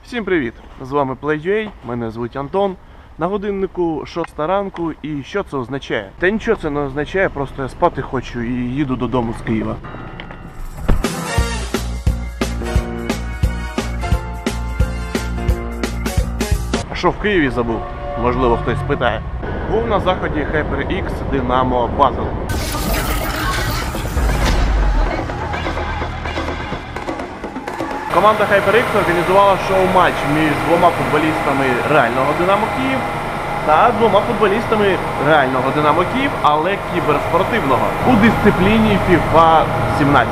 Всім привіт! З вами Play.ua, мене звуть Антон. На годиннику 6 ранку, і що це означає? Та нічого це не означає, просто я спати хочу і їду додому з Києва. А що в Києві забув? Можливо, хтось спитає. Був на заході HyperX Dynamo Basel. Команда HyperX організувала шоу-матч між двома футболістами реального Динамо Київ та двома футболістами реального Динамо Київ, але кіберспортивного, у дисципліні FIFA 17.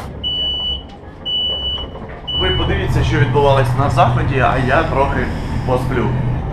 Ви подивіться, що відбувалось на заході, а я трохи посплю.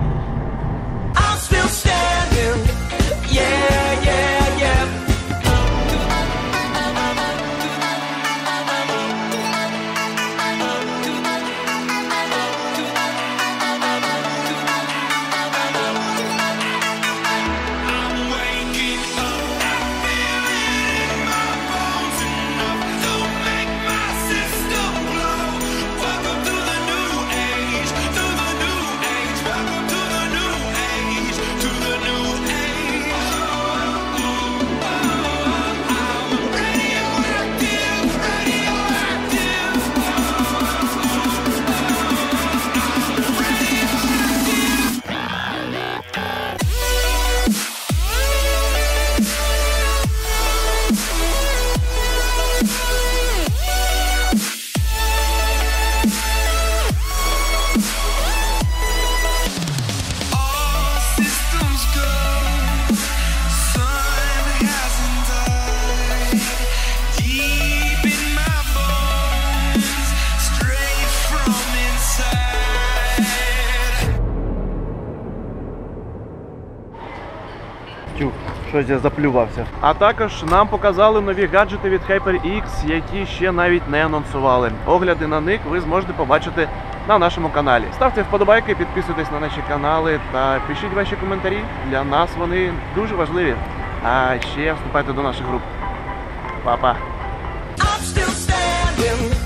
Щось я заплювався. А також нам показали нові гаджети від HyperX, які ще навіть не анонсували. Огляди на них ви зможете побачити на нашому каналі. Ставте вподобайки, підписуйтесь на наші канали та пишіть ваші коментарі. Для нас вони дуже важливі. А ще вступайте до наших груп. Па-па!